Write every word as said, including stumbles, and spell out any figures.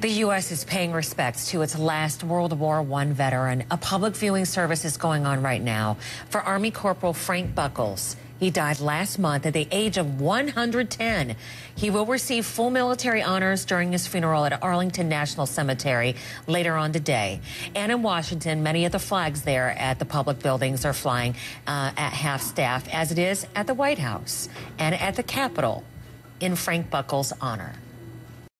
The U S is paying respects to its last World War One veteran. A public viewing service is going on right now for Army Corporal Frank Buckles. He died last month at the age of one hundred ten. He will receive full military honors during his funeral at Arlington National Cemetery later on today. And in Washington, many of the flags there at the public buildings are flying uh, at half-staff, as it is at the White House and at the Capitol in Frank Buckles' honor.